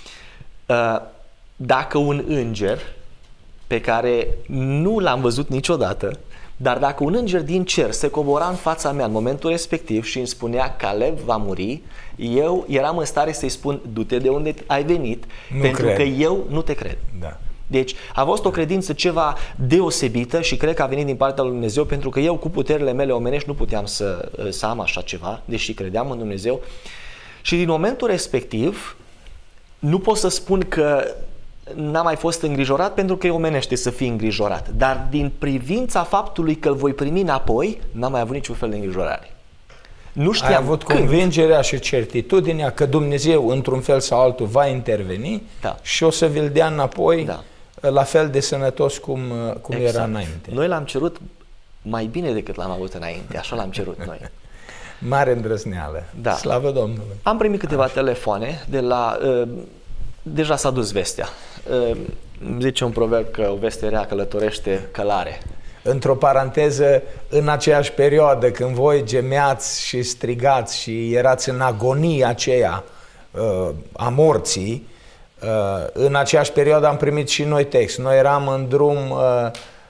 Dacă un înger pe care nu l-am văzut niciodată, dar dacă un înger din cer se cobora în fața mea în momentul respectiv și îmi spunea Caleb va muri, eu eram în stare să-i spun du-te de unde ai venit, nu pentru cred. Că eu nu te cred. Da. Deci a fost o credință ceva deosebită și cred că a venit din partea lui Dumnezeu, pentru că eu cu puterile mele omenești nu puteam să, să am așa ceva, deși credeam în Dumnezeu. Și din momentul respectiv nu pot să spun că n-am mai fost îngrijorat, pentru că e omenește să fii îngrijorat, dar din privința faptului că îl voi primi înapoi, n-am mai avut niciun fel de îngrijorare. Nu știam. Ai avut când. Convingerea și certitudinea că Dumnezeu într-un fel sau altul va interveni, da, și o să vi-l dea înapoi, da, la fel de sănătos cum, cum exact. Era înainte. Noi l-am cerut mai bine decât l-am avut înainte, așa l-am cerut noi. Mare îndrăzneală. Da. Slavă Domnului. Am primit câteva așa. telefoane de la... Uh, deja s-a dus vestea. Uh, zice un proverb că o veste rea călătorește călare. Într-o paranteză, în aceeași perioadă când voi gemeați și strigați și erați în agonia aceea uh, a morții, uh, în aceeași perioadă am primit și noi text. Noi eram în drum uh,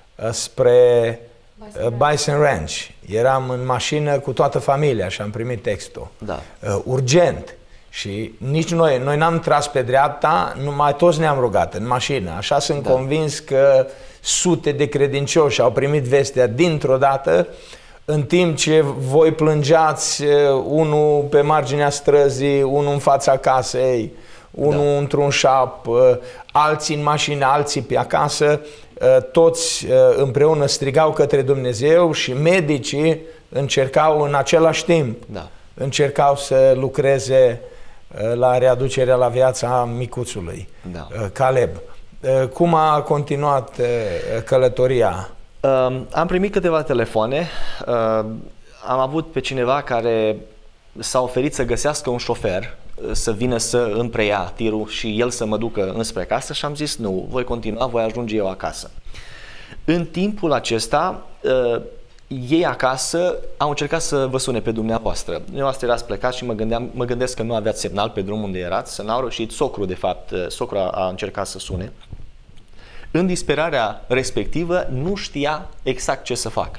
spre uh, Bison Ranch. Eram în mașină cu toată familia și am primit textul. Da. Uh, urgent. Și nici noi, noi n-am tras pe dreapta, numai toți ne-am rugat în mașină. Așa sunt da. convins că sute de credincioși au primit vestea dintr-o dată, în timp ce voi plângeați, unul pe marginea străzii, unul în fața casei, unul da. într-un șap, alții în mașină, alții pe acasă, toți împreună strigau către Dumnezeu și medicii încercau în același timp, da. încercau să lucreze la readucerea la viața micuțului, da. Caleb. Cum a continuat călătoria? Am primit câteva telefoane. Am avut pe cineva care s-a oferit să găsească un șofer să vină să îmi preia tirul și el să mă ducă înspre casă și am zis nu, voi continua, voi ajunge eu acasă. În timpul acesta, ei acasă au încercat să vă sune pe dumneavoastră. Dumneavoastră erați plecat și mă, gândeam, mă gândesc că nu aveați semnal pe drum unde erați, să n-au reușit. Socru, de fapt, socru a, a încercat să sune. În disperarea respectivă nu știa exact ce să facă.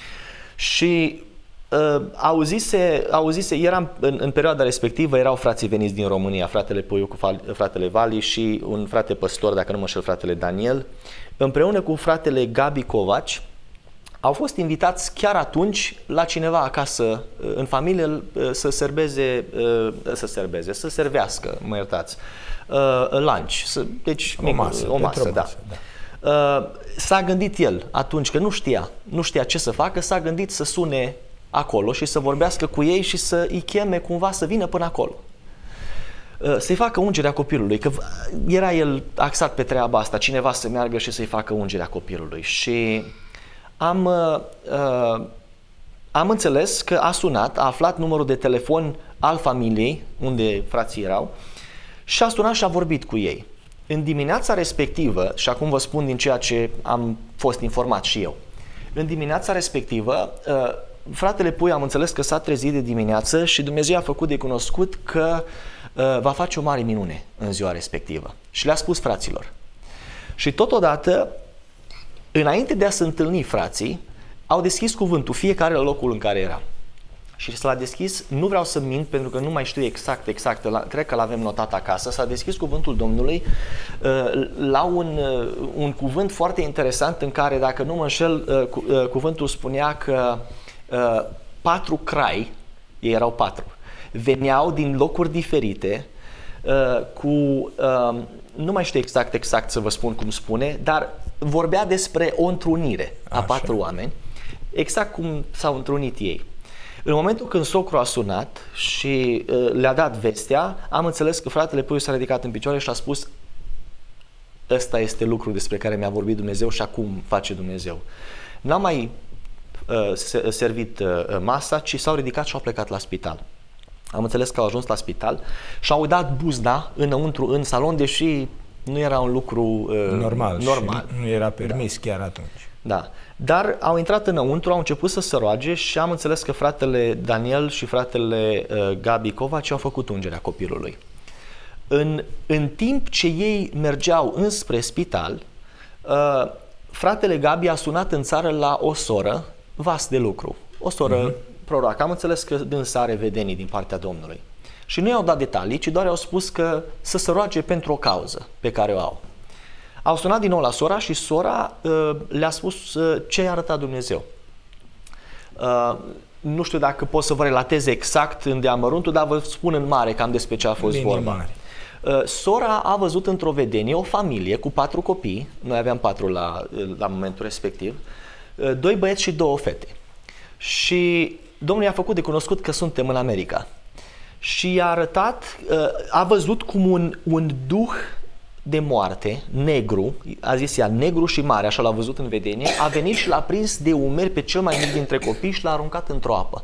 Și uh, auzise, auzise, eram în, în perioada respectivă, erau frații veniți din România, fratele Puiu cu fratele Vali și un frate păstor, dacă nu mă șel, fratele Daniel, împreună cu fratele Gabi Covaci, au fost invitați chiar atunci la cineva acasă, în familie, să serbeze, să serbeze, să servească, mă iertați, lunch, deci o masă, o masă, da. masă da. S-a gândit el atunci că nu știa, nu știa ce să facă, s-a gândit să sune acolo și să vorbească cu ei și să îi cheme cumva să vină până acolo. Să-i facă ungerea copilului, că era el axat pe treaba asta, cineva să meargă și să-i facă ungerea copilului. Și am, uh, am înțeles că a sunat, a aflat numărul de telefon al familiei, unde frații erau, și a sunat și a vorbit cu ei. În dimineața respectivă, și acum vă spun din ceea ce am fost informat și eu, în dimineața respectivă, uh, fratele Pui am înțeles că s-a trezit de dimineață și Dumnezeu a făcut de cunoscut că uh, va face o mare minune în ziua respectivă. Și le-a spus fraților. Și totodată, înainte de a se întâlni frații, au deschis cuvântul, fiecare la locul în care era. Și s-a deschis, nu vreau să mint pentru că nu mai știu exact, exact, cred că l-avem notat acasă, s-a deschis cuvântul Domnului uh, la un, uh, un cuvânt foarte interesant în care, dacă nu mă înșel, uh, cu, uh, cuvântul spunea că uh, patru crai, ei erau patru, veneau din locuri diferite uh, cu, uh, nu mai știu exact, exact să vă spun cum spune, dar vorbea despre o întrunire a Așa. patru oameni, exact cum s-au întrunit ei. În momentul când socru a sunat și uh, le-a dat vestea, am înțeles că fratele Puiu s-a ridicat în picioare și a spus: ăsta este lucrul despre care mi-a vorbit Dumnezeu și acum face Dumnezeu. N-a mai uh, servit uh, masa, ci s-au ridicat și au plecat la spital. Am înțeles că au ajuns la spital și au dat buzna înăuntru, în salon, deși nu era un lucru uh, normal, normal. Nu era permis da. chiar atunci. Da. Dar au intrat înăuntru, au început să se roage și am înțeles că fratele Daniel și fratele uh, Gabi Covaci au făcut ungerea copilului. În, în timp ce ei mergeau înspre spital, uh, fratele Gabi a sunat în țară la o soră, vas de lucru, o soră uh-huh. proroacă. Am înțeles că dânsa are vedenii din partea Domnului. Și nu i-au dat detalii, ci doar i-au spus că să se roage pentru o cauză pe care o au. Au sunat din nou la sora și sora uh, le-a spus uh, ce i-a arătat Dumnezeu. Uh, nu știu dacă pot să vă relatez exact în deamăruntul, dar vă spun în mare cam despre ce a fost Bine vorba. Mare. Uh, sora a văzut într-o vedenie o familie cu patru copii, noi aveam patru la, la momentul respectiv, uh, doi băieți și două fete. Și Domnul i-a făcut de cunoscut că suntem în America. Și i-a arătat, uh, a văzut cum un, un duh de moarte, negru, a zis ea, negru și mare, așa l-a văzut în vedenie, a venit și l-a prins de umeri pe cel mai mic dintre copii și l-a aruncat într-o apă.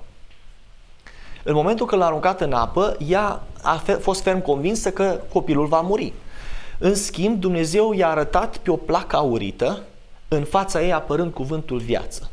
În momentul când l-a aruncat în apă, ea a fost ferm convinsă că copilul va muri. În schimb, Dumnezeu i-a arătat pe o placă aurită, în fața ei apărând cuvântul viață.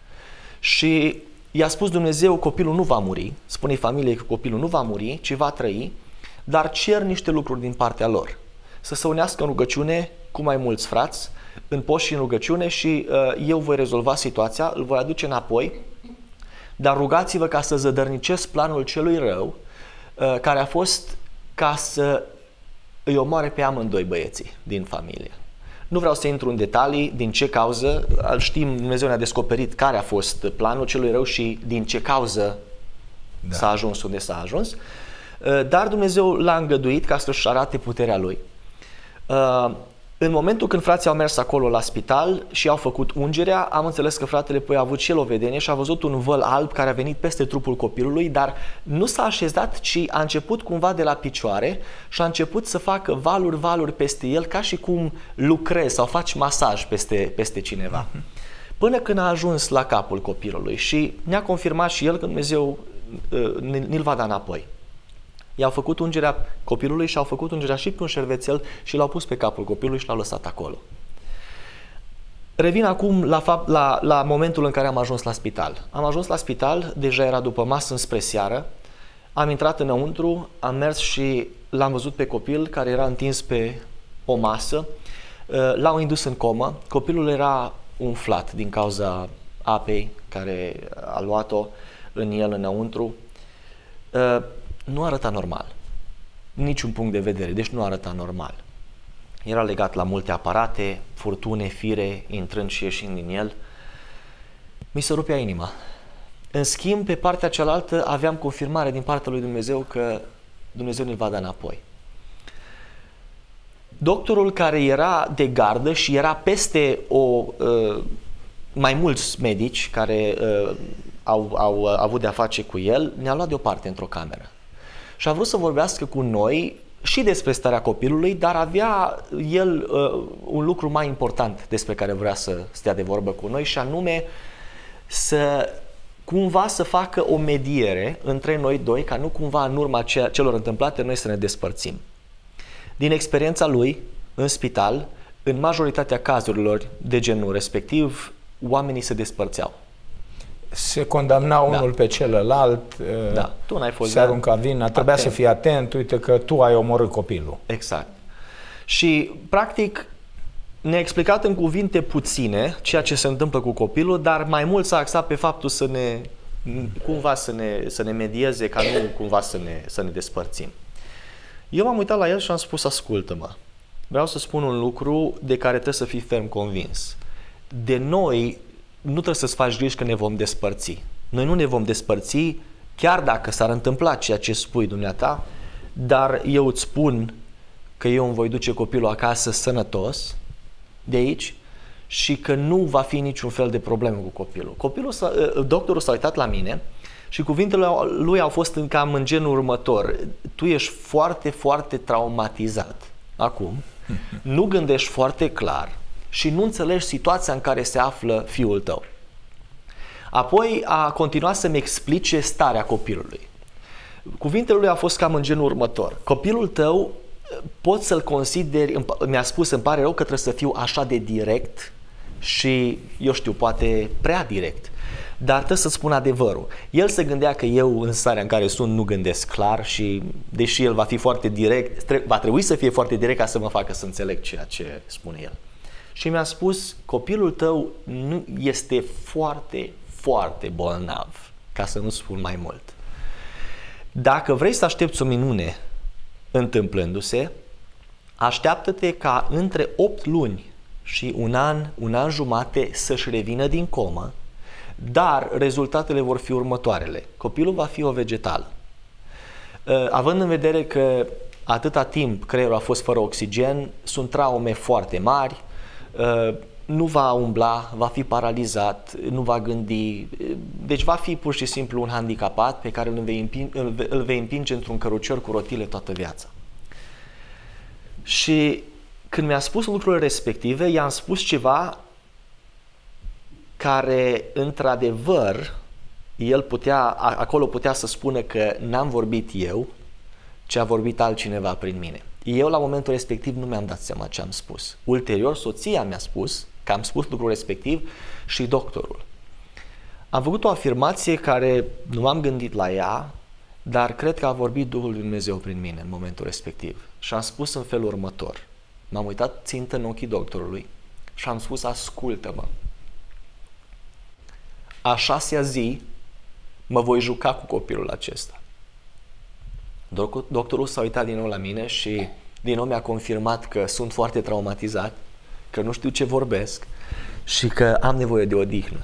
Și i-a spus Dumnezeu, copilul nu va muri, spune familiei că copilul nu va muri, ci va trăi, dar cer niște lucruri din partea lor. Să se unească în rugăciune cu mai mulți frați, în post și în rugăciune și uh, eu voi rezolva situația, îl voi aduce înapoi, dar rugați-vă ca să zădărnicesc planul celui rău, uh, care a fost ca să îi omoare pe amândoi băieții din familie. Nu vreau să intru în detalii din ce cauză, știm, Dumnezeu ne-a descoperit care a fost planul celui rău și din ce cauză da. s-a ajuns unde s-a ajuns, uh, dar Dumnezeu l-a îngăduit ca să-și arate puterea Lui. Uh, în momentul când frații au mers acolo la spital și au făcut ungerea, am înțeles că fratele Pui a avut și el o vedenie și a văzut un văl alb care a venit peste trupul copilului, dar nu s-a așezat, ci a început cumva de la picioare și a început să facă valuri, valuri peste el, ca și cum lucrezi sau faci masaj peste, peste cineva. Până când a ajuns la capul copilului și ne-a confirmat și el că Dumnezeu uh, ne-l va da înapoi. I-au făcut ungerea copilului și au făcut ungerea și pe un șervețel și l-au pus pe capul copilului și l-au lăsat acolo. Revin acum la, fapt, la, la momentul în care am ajuns la spital. Am ajuns la spital, deja era după masă înspre seară, am intrat înăuntru, am mers și l-am văzut pe copil care era întins pe o masă, l-au indus în comă, copilul era umflat din cauza apei care a luat-o în el înăuntru, nu arăta normal, niciun punct de vedere, deci nu arăta normal. Era legat la multe aparate, furtune, fire, intrând și ieșind din el. Mi se rupea inima. În schimb, pe partea cealaltă aveam confirmare din partea lui Dumnezeu că Dumnezeu ne-l va da înapoi. Doctorul care era de gardă și era peste o, uh, mai mulți medici care uh, au, au uh, avut de-a face cu el, ne-a luat deoparte într-o cameră. Și a vrut să vorbească cu noi și despre starea copilului, dar avea el uh, un lucru mai important despre care vrea să stea de vorbă cu noi, și anume să cumva să facă o mediere între noi doi, ca nu cumva în urma celor întâmplate noi să ne despărțim. Din experiența lui în spital, în majoritatea cazurilor de genul respectiv, oamenii se despărțeau. Se condamna unul da. pe celălalt, da. Tu n-ai fost se arunca vina, trebuia atent. să fii atent, uite că tu ai omorât copilul. Exact. Și, practic, ne-a explicat în cuvinte puține ceea ce se întâmplă cu copilul, dar mai mult s-a axat pe faptul să ne, cumva să ne, să ne medieze, ca nu cumva să ne, să ne despărțim. Eu m-am uitat la el și am spus, ascultă-mă, vreau să spun un lucru de care trebuie să fii ferm convins. De noi nu trebuie să-ți faci griji că ne vom despărți. Noi nu ne vom despărți, chiar dacă s-ar întâmpla ceea ce spui dumneata, dar eu îți spun că eu îmi voi duce copilul acasă sănătos de aici și că nu va fi niciun fel de problemă cu copilul. Copilul s-a, doctorul s-a uitat la mine și cuvintele lui au fost cam în genul următor: tu ești foarte, foarte traumatizat acum, nu gândești foarte clar și nu înțelegi situația în care se află fiul tău. Apoi a continuat să-mi explice starea copilului. Cuvintele lui au fost cam în genul următor: copilul tău poți să-l consideri, mi-a spus, îmi pare rău că trebuie să fiu așa de direct și, eu știu, poate prea direct, dar trebuie să spun adevărul. El se gândea că eu, în starea în care sunt, nu gândesc clar și, deși el va fi foarte direct, tre- va trebui să fie foarte direct ca să mă facă să înțeleg ceea ce spune el. Și mi-a spus: copilul tău nu este foarte, foarte bolnav, ca să nu spun mai mult. Dacă vrei să aștepți o minune întâmplându-se, așteaptă-te ca între opt luni și un an, un an jumate să-și revină din comă, dar rezultatele vor fi următoarele. Copilul va fi o vegetală. Având în vedere că atâta timp creierul a fost fără oxigen, sunt traume foarte mari, nu va umbla, va fi paralizat, nu va gândi, deci va fi pur și simplu un handicapat pe care îl vei împinge, îl vei împinge într-un cărucior cu rotile toată viața. Și când mi-a spus lucrurile respective, i-am spus ceva care, într-adevăr, el putea, acolo putea să spună că n-am vorbit eu, ci a vorbit altcineva prin mine. Eu, la momentul respectiv, nu mi-am dat seama ce am spus. Ulterior, soția mi-a spus că am spus lucrul respectiv și doctorul. Am făcut o afirmație care nu m-am gândit la ea, dar cred că a vorbit Duhul lui Dumnezeu prin mine în momentul respectiv. Și am spus în felul următor. M-am uitat țintă în ochii doctorului și am spus: ascultă-mă, a șasea zi mă voi juca cu copilul acesta. Doctorul s-a uitat din nou la mine și din nou mi-a confirmat că sunt foarte traumatizat, că nu știu ce vorbesc și că am nevoie de odihnă.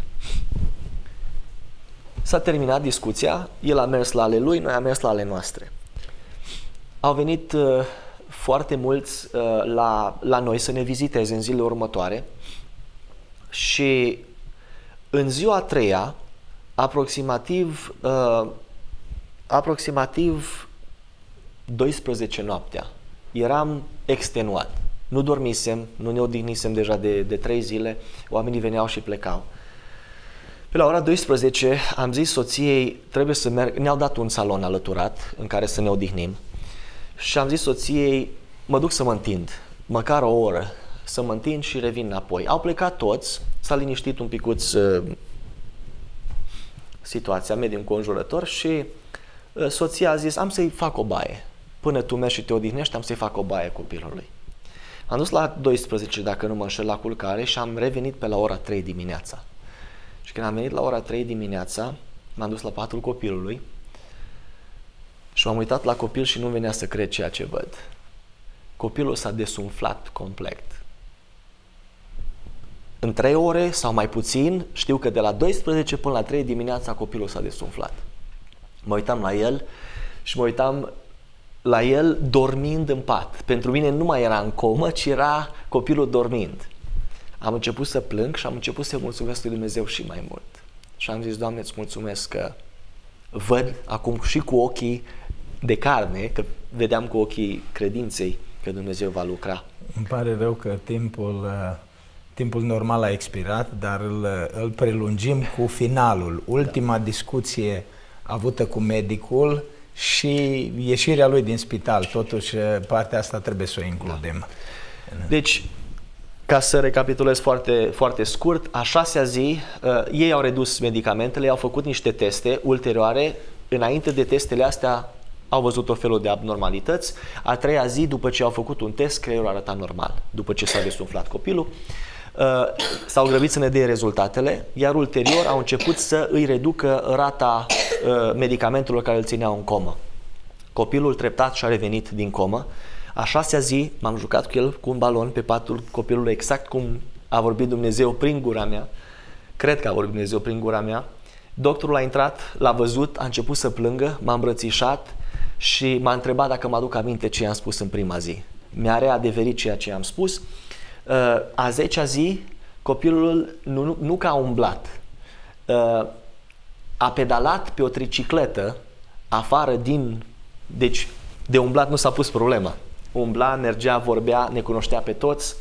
S-a terminat discuția, el a mers la ale lui, noi am mers la ale noastre. Au venit uh, foarte mulți uh, la, la noi să ne viziteze în zilele următoare și în ziua a treia, aproximativ, uh, aproximativ douăsprezece noaptea, eram extenuat. Nu dormisem, nu ne odihnisem deja de, de trei zile, oamenii veneau și plecau. Pe la ora douăsprezece am zis soției, trebuie să merg, ne-au dat un salon alăturat în care să ne odihnim și am zis soției, mă duc să mă întind, măcar o oră, să mă întind și revin înapoi. Au plecat toți, s-a liniștit un picuț uh, situația, mediul înconjurător și uh, soția a zis, am să-i fac o baie. Până tu mergi și te odihnești, am să-i fac o baie copilului. Am dus la douăsprezece, dacă nu mă înșel, la culcare și am revenit pe la ora trei dimineața. Și când am venit la ora trei dimineața, m-am dus la patul copilului și m-am uitat la copil și nu venea să cred ceea ce văd. Copilul s-a desumflat complet. În trei ore sau mai puțin, știu că de la douăsprezece până la trei dimineața copilul s-a desumflat. Mă uitam la el și mă uitam la el dormind în pat. Pentru mine nu mai era în comă, ci era copilul dormind. Am început să plâng și am început să mulțumesc lui Dumnezeu și mai mult. Și am zis, Doamne, îți mulțumesc că văd acum și cu ochii de carne, că vedeam cu ochii credinței că Dumnezeu va lucra. Îmi pare rău că timpul, timpul normal a expirat, dar îl, îl prelungim cu finalul. Ultima da. discuție avută cu medicul și ieșirea lui din spital. Totuși, partea asta trebuie să o includem. Da. Deci, ca să recapitulez foarte, foarte scurt, a șasea zi, uh, ei au redus medicamentele, au făcut niște teste ulterioare. Înainte de testele astea au văzut o felul de abnormalități. A treia zi, după ce au făcut un test, creierul arăta normal, după ce s-a desumflat copilul. Uh, s-au grăbit să ne dea rezultatele, iar ulterior au început să îi reducă rata uh, medicamentelor care îl țineau în comă. Copilul treptat și-a revenit din comă. A șasea zi m-am jucat cu el cu un balon pe patul copilului, exact cum a vorbit Dumnezeu prin gura mea. Cred că a vorbit Dumnezeu prin gura mea. Doctorul a intrat, l-a văzut, a început să plângă, m-a îmbrățișat și m-a întrebat dacă mă aduc aminte ce i-am spus în prima zi. Mi-a readeverit ceea ce i-am spus. A zecea zi, copilul nu, nu, nu că a umblat, a pedalat pe o tricicletă afară din... Deci, de umblat nu s-a pus problema. Umbla, mergea, vorbea, ne cunoștea pe toți.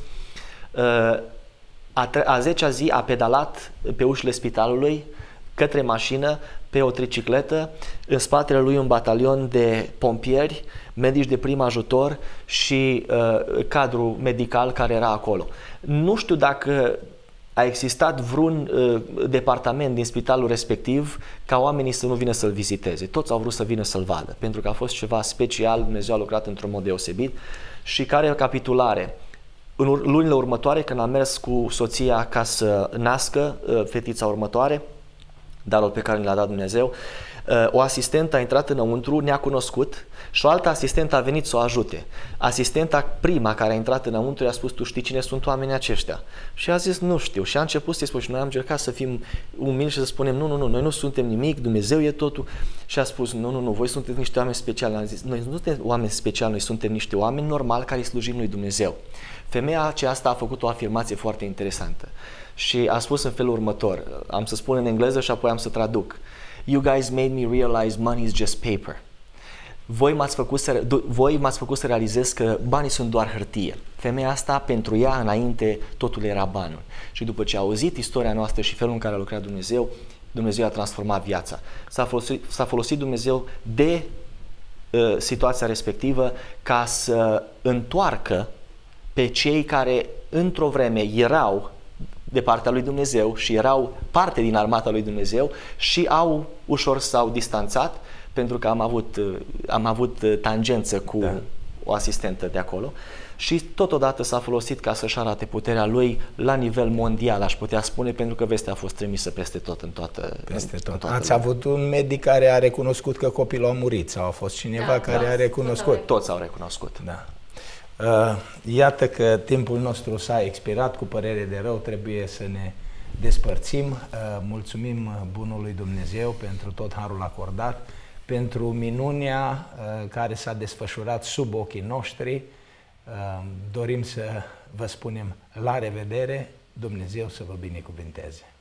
A, a zecea zi a pedalat pe ușile spitalului către mașină pe o tricicletă, în spatele lui un batalion de pompieri, medici de prim ajutor și uh, cadru medical care era acolo. Nu știu dacă a existat vreun uh, departament din spitalul respectiv ca oamenii să nu vină să-l viziteze. Toți au vrut să vină să-l vadă, pentru că a fost ceva special, Dumnezeu a lucrat într-un mod deosebit. Și care recapitulare? În lunile următoare, când am mers cu soția ca să nască uh, fetița următoare, darul pe care l-a dat Dumnezeu, o asistentă a intrat înăuntru, ne-a cunoscut și o altă asistentă a venit să o ajute. Asistenta prima care a intrat înăuntru i-a spus, tu știi cine sunt oamenii aceștia? Și a zis, nu știu. Și a început să-i spun și noi am încercat să fim umili și să spunem, nu, nu, nu, noi nu suntem nimic, Dumnezeu e totul. Și a spus, nu, nu, nu, voi sunteți niște oameni speciali. Am zis, noi nu suntem oameni speciali, noi suntem niște oameni normali care îi slujim lui Dumnezeu. Femeia aceasta a făcut o afirmație foarte interesantă și a spus în felul următor, am să spun în engleză și apoi am să traduc. You guys made me realize money is just paper. Voi m-ați făcut să, voi m-ați făcut să realizez că banii sunt doar hârtie. Femeia asta, pentru ea, înainte, totul era banul. Și după ce a auzit istoria noastră și felul în care a lucrat Dumnezeu, Dumnezeu a transformat viața. S-a folosit, s-a folosit Dumnezeu de uh, situația respectivă ca să întoarcă pe cei care într-o vreme erau de partea lui Dumnezeu și erau parte din armata lui Dumnezeu și au ușor s-au distanțat pentru că am avut, am avut tangență cu da. o asistentă de acolo și totodată s-a folosit ca să-și arate puterea lui la nivel mondial, aș putea spune, pentru că vestea a fost trimisă peste tot în toată, peste în, tot. în toată Ați lumea. avut un medic care a recunoscut că copilul a murit sau a fost cineva da, care da. a recunoscut? Toți au recunoscut. Da. Uh, iată că timpul nostru s-a expirat, cu părere de rău trebuie să ne despărțim. Uh, mulțumim bunului Dumnezeu pentru tot harul acordat, pentru minunea uh, care s-a desfășurat sub ochii noștri. Uh, dorim să vă spunem la revedere, Dumnezeu să vă binecuvinteze.